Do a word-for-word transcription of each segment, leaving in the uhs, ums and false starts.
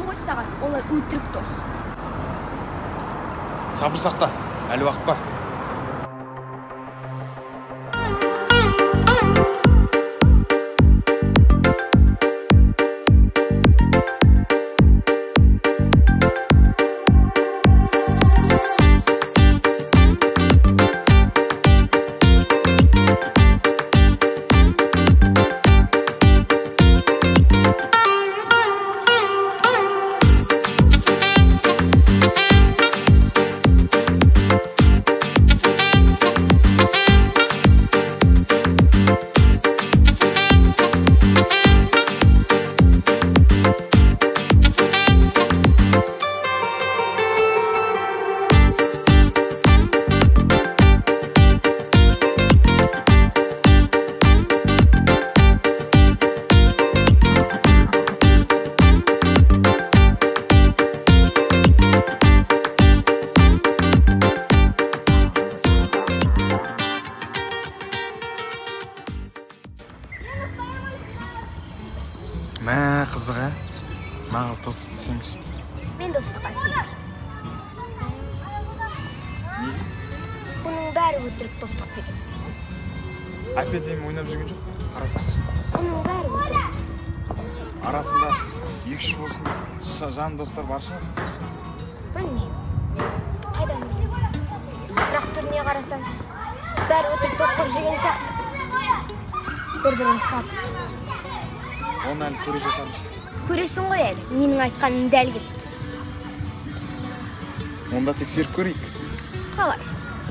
ғой саған, олар өтірік дос. Сабыр сақта, әлі уақыт бар. Мә, қызық, ә? Нағыз достық десеңіз. Мен достыққа сенемін. Неге? Бұның бәрі өтірік достық деген. Әпедем ойнап жүрген жоқ, қарасаңыз. Бұның бәрі өтірік. Арасында екі-үш болсын, жан достар бар шығар? Білмеймін. Қайдан білмеймін. Бірақ түріне қарасаң, бәрі өтірік дос болып жүрген сияқты. Бір-бірін сатып. Оны әлі көре жатармыз. Көресің ғой әлі, менің айтқаным дәл кетті. Онда тексеріп көрейік. Қалай?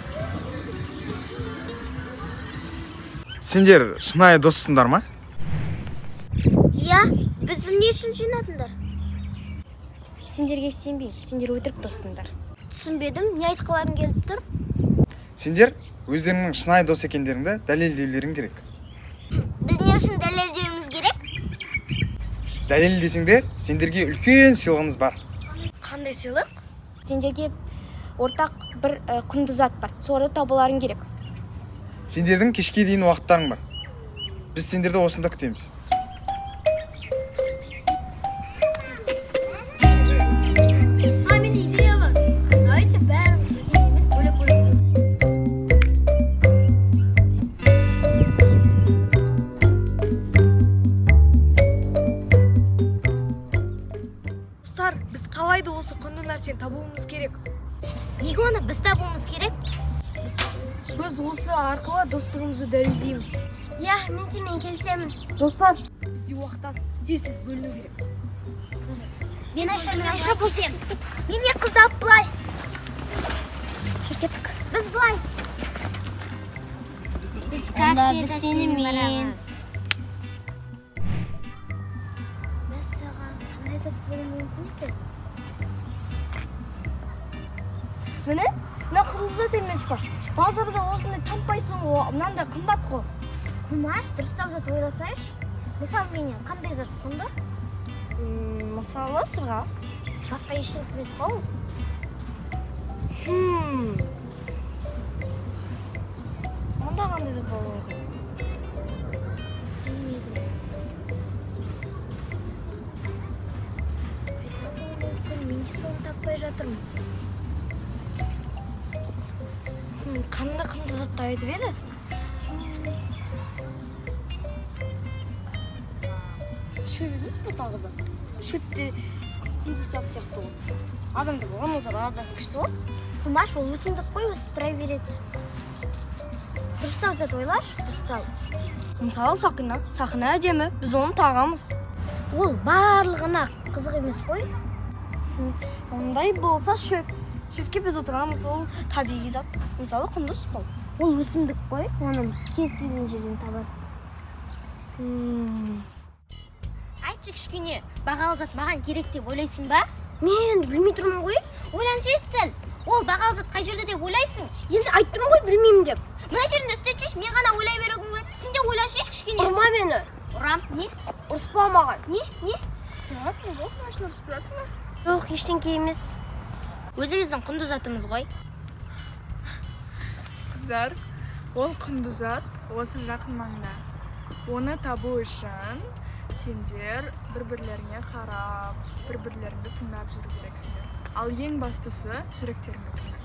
Сендер шынайы доссыңдар ма? Иә, бізді не үшін жинадыңдар? Сендерге сенбеймін, сендер өтірік доссыңдар. Түсінбедім, не айтқыларың келіп тұр? Сендер өздеріңнің шынайы дос екендеріңді дәлелдеулерің керек. Біз не үшін дәлелдеуіміз керек? Дәлел десеңдер, сендерге үлкен сыйлығымыз бар. Қандай сыйлық? Сендерге ортақ бір құнды зат бар. Соларды табуларың керек. Сендердің кешке дейін уақыттарың бар. Біз сендерді осында күтеміз. Біз қалайда осы құнды нәрсені табуымыз керек. Неге оны біз табуымыз керек? Біз осы арқылы достығымызды дәлелдейміз. Иә, мен сенімен келісемін. Достар, бізде уақыт тез-тез бөліну керек. Мен Айша, мен Айша бұл тем. Мен не қызды алып бұлай. Жүр кеттік. Біз бұлай. Біз кәктерді сенімен. Мәссаған, қандай зат болуы мүмкін екен? Міне, мына құнды зат емес па? Базарда осындай таппайсың ғой, мынандай қымбат қой. Құмаш, дұрыстап зат ойласайш. Мысалы менен қандай зат құнды? Мысалы сырға. Басқа ештеңе емес қой. Хм. Мұнда қандай зат болуы мүмкін? Білмедім. Қайда болуы мүмкін? Мен де соны таппай жатырмын. Қандай құнды затты айтып еді? Шөп емес бұл тағы да. Шөпте құнды зат сияқты ғой. Адамды болған отырады, күшті ғой. Құмаш, ол өсімдік қой, өсіп тұра береді. Дұрыстау зат ойлаш, дұрыстау. Мысалы сақина, сақина әдемі, біз оны тағамыз. Ол барлығына қызық емес қой. Ондай болса шөп. Шөпке біз отырамыз, ол табиғи зат. Мысалы құндыз бол. Ол өсімдік қой, оның кез келген жерден табасың. Айтшы кішкене, бағалы зат маған керек деп ойлайсың ба? Мен білмей тұрмын ғой. Ойланшы сәл. Ол бағалы зат қай жерде деп ойлайсың? Енді айтып тұрмын ғой, білмеймін деп. Мына жерінде істетшеш, мен ғана ойлай беруім керек. Сен де ойлашы кішкене. Ұрма мені. Ұрам, не? Ұрыспа маған. Не? Не? Сағат не болды, машина ұрысып тұрасың ба? Жоқ, ештеңке емес. Өзіміздің құнды затымыз ғой. Қыздар, ол құнды зат осы жақын маңда. Оны табу үшін Сендер бір-бірлеріңе қарап, бір-бірлеріңді тыңдап жүру керексіңдер. Ал ең бастысы жүректеріңді тыңдап.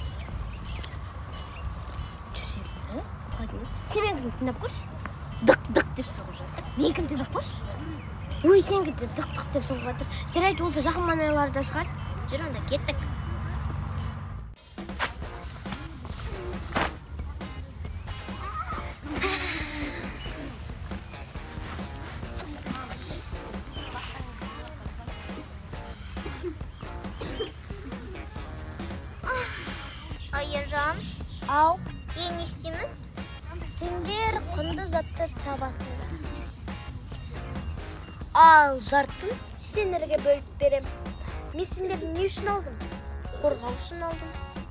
Жүректі? Сен менікін тыңдап көрші. Дық-дық деп соғып жатыр. Менікін тыңдап көрші. Ой, сенікі де дық-дық деп соғып жатыр. Жарайды, осы жақын маңайларда шығар. Жүр, онда кеттік. Айыржан, Ау, ең не істейміз? Сендер құнды затты табасыңдар. ал жартысын сендерге бөліп берем. Мен сендерді не үшін алдым? Қорғау үшін алдым.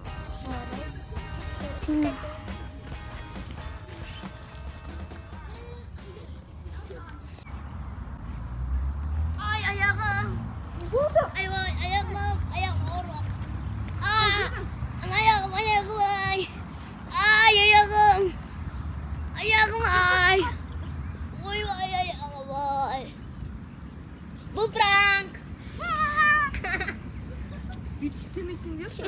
Ай, аяғым. Ай, ай, аяғым, аяғым ауырып. Ай, аяғым, аяғым, ай. Ай, аяғым. Аяғым, ай. Ой, ай, аяғым, ай. Бұл пранк. Бүйтіп істемесеңдерші.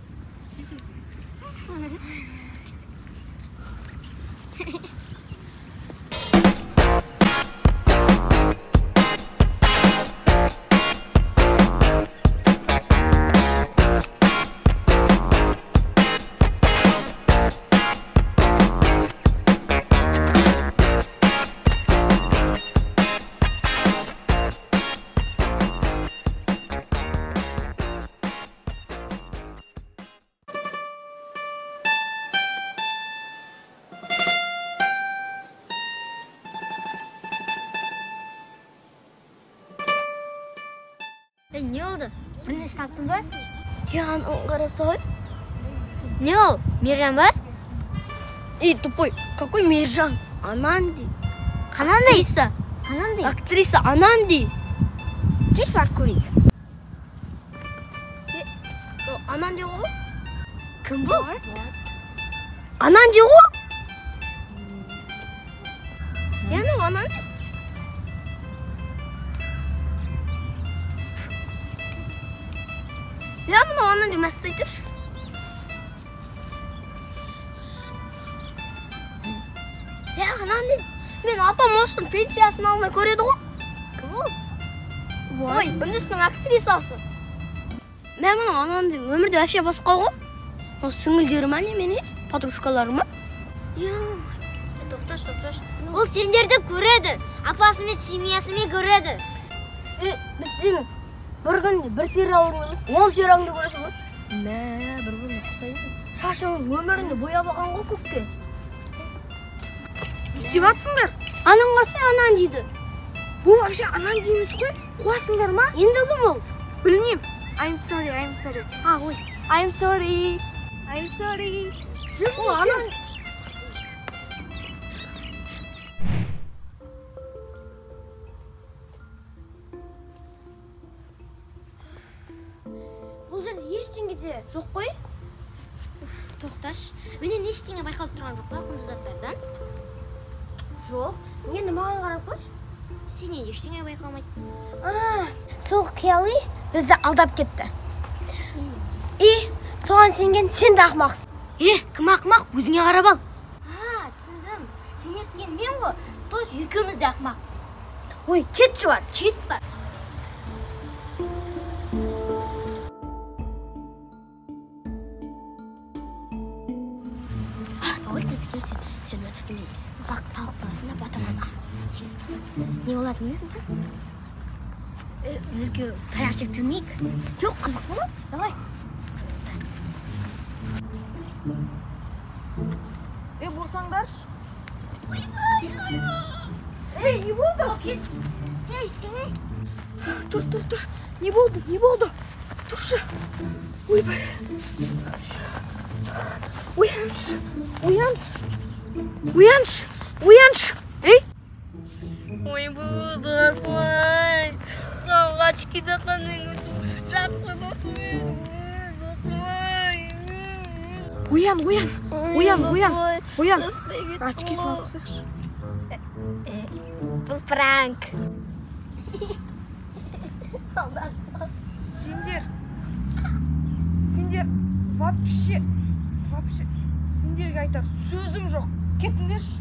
Не oldu? Bir ne taktın var? Ya он қарасай. Не ол? Мержан бар? Эй, тупой, какой Мержан? Ананди. Қанандай иса? Қанандай? Актриса Ананди. Жүз бар көрейді. Ананди ғой? Кім бұл? Ананди ғой? Яның Ананди. Я мынау Ананди мәсті айтыршы. Я Ананди. Мен апам осының пенсиясын алмай көреді ғой. Кім ол? Ой, бұндысының актрисасы. Мен мынау Ананди өмірде вообще басқа ғой. О, сіңілдері ма немене? Подружкалары ма? Тоқташ, тоқташ. Ол сендерді көреді. Апасы мен семьясымен көреді. Е, біз сенің бір күнде бір сериалың емес, он сериалыңды көресің ғой. Мә, бір күнде қысайды. Шашың өмірінде бояп алған ғой көкке. İsteyvatsınlar. Аның қарсы Анандиді. Bu вообще Ананди емес қой. Қуасыңдар ма? Енді кім ол? Білмеймін. I'm sorry, I'm sorry. А, ой. I'm sorry. I'm sorry. Ол Ананди. Бұл жерде ештеңе де жоқ қой. Тоқташ. Менен ештеңе байқалып тұрған жоқ па құнды заттардан? Жоқ. Енді маған қарап қойшы. Сенен ештеңе байқалмайды. Сол қиялы бізді алдап кетті. И соған сенген сен де ақымақсың. Е, кім ақымақ? Өзіңе қарап ал. А, түсіндім. Сен еткен мен ғой. Тош екеуміз де ақымақпыз. Ой, кетші бар, кет бар. Сен өтіп келейін. Бақ талық баласына батаман. Не болады білесің бе? Өзге таяқ жеп жүрмейік. Жоқ, қызық болады. Давай. E болсаңдар. Ей, не болды? Кет. Ей, ей. Тұр, тұр, тұр. Не болды? Не болды? Тұршы. Ойбай. Ояншы. Ояншы. Ояншы. Ояншы. Ей. Ой, бұл досым-ай. Соңға очкиді қаның жақсы досым. Досым-ай. Оян, оян. Оян, оян. Оян. Очкисын алып тастайықшы. Бұл пранк. Сендер сендер вообще вообще сендерге айтар сөзім жоқ. Кетіңдерші.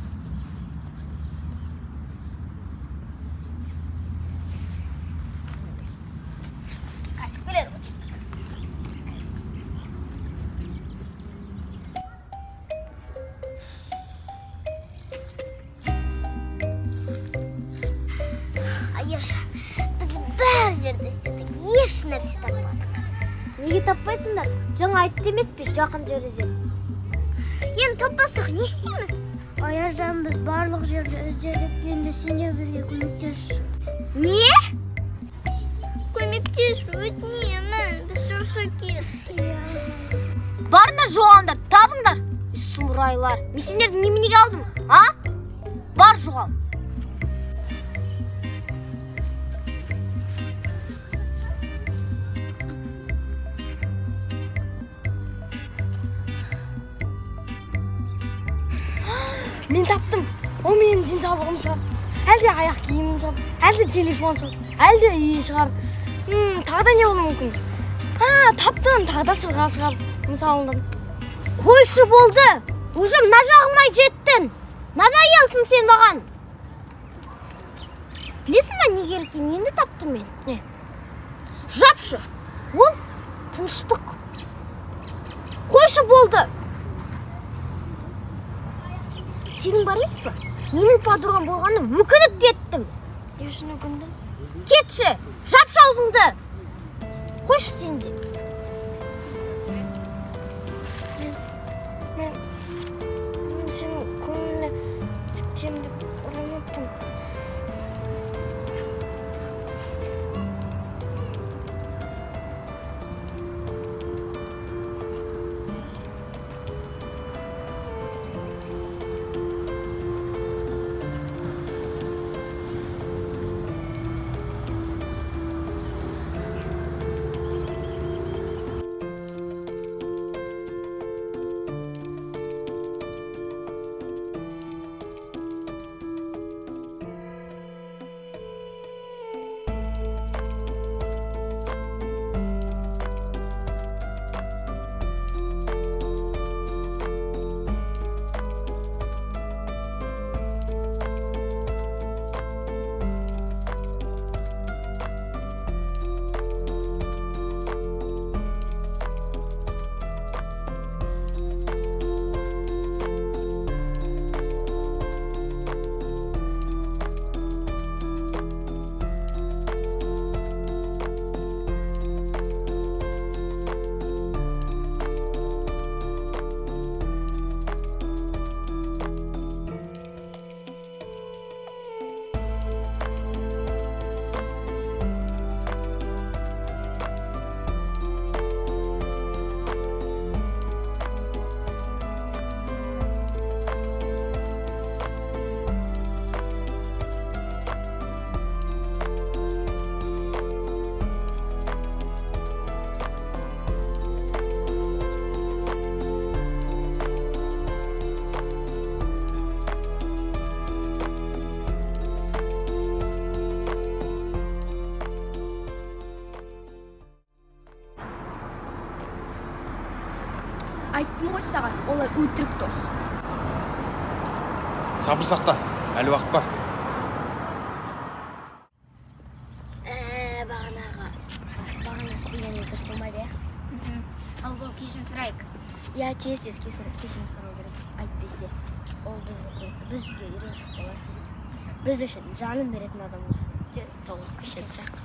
Айырша, біз бәр жерде істедік, еш нәрсе таппадық. Неге таппайсыңдар? Жаңа айтты емес пе, жақын жерде жер. Енді таппасақ не істейміз? Айыржан, біз барлық жерде іздедік, енді сен де бізге көмектесші. Не? Көмектес, өтінемін, біз шаршап кеттік. Барыңдар жоғалыңдар, табыңдар. Сұмырайлар. Мен сендерді неменеге алдым, а? Бар жоғал. Мен таптым. О менің денсаулығым шығар. Әлде аяқ киімім шығар, әлде телефон шығар, әлде үй шығар. М, тағы да не болуы мүмкін? А, таптым, тағы да сырға шығар. Мысалында. Қойшы болды. Уже мына жағыма жеттің. Надоелсің сен маған. Білесің бе не керек екенін? Енді таптым мен. Не? Жапшы. Ол тыныштық. Қойшы болды. Сенің бар емес пе? Менің подругам болғаны өкініп кеттім. Не үшін өкіндің? Кетші, жапшы аузыңды. Қойшы сен де. Мен, мен, мен сенің көңіліне тіктем деп ұранаттым. Айттым ғой саған, олар өтірік дос. Сабыр сақта, әлі уақыт бар. Ә, бағанаға. Бағана істегенде дұрыс болмайды, иә? Ал ол кешірім сұрайық. Иә, тез-тез кешірім сұрау керек. Айтпесе, ол бізге үйреншік болар. Біз үшін жанын беретін адамдар. Толық кешірім сұрайық.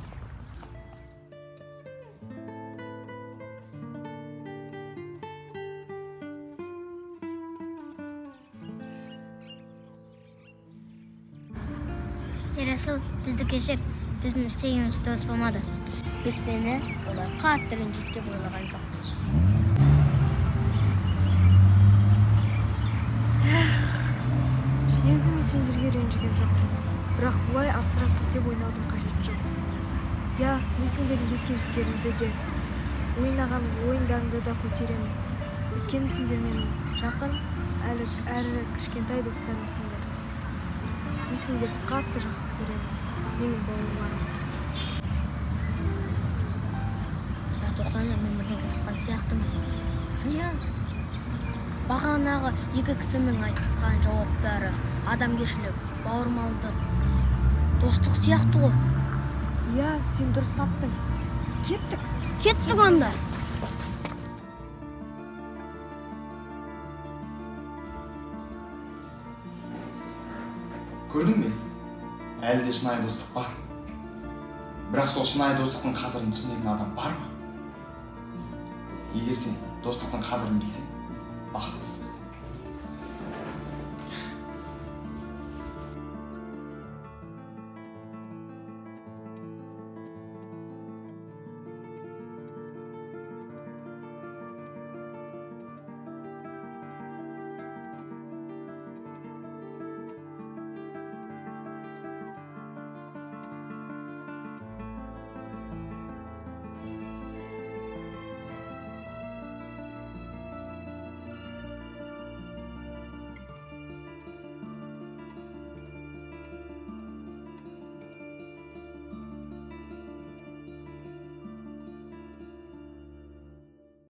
Ерасыл, бізді кешір, біздің істегеніміз дұрыс болмады. Біз сені олай қатты ренжітті деп ойлаған жоқпыз. Негізі мен сендерге ренжіген жоқпын. Бірақ бұлай асыра сілтеп ойнаудың қажеті жоқ. Я, мен сендердің еркеліктеріңді де, ойнаған ойындарыңды да көтеремін. Өйткені сендер менің жақын, әрі кішкентай достарымсыңдар. Мен сендерді қатты жақсы көремін. менің бауырларым. тоқсан мен бірден тапқан сияқтымын. Иә. Бағанағы екі кісінің айтқан жауаптары адамгершілік, бауырмалдық, достық сияқты ғой. Иә, сен дұрыс таптың. Кеттік. Кеттік онда. Көрдің бе? Әлі де шынайы достық бар. Бірақ сол шынайы достықтың қадірін түсінетін адам бар ма? Егер сен достықтың қадірін білсең, бақыттысың.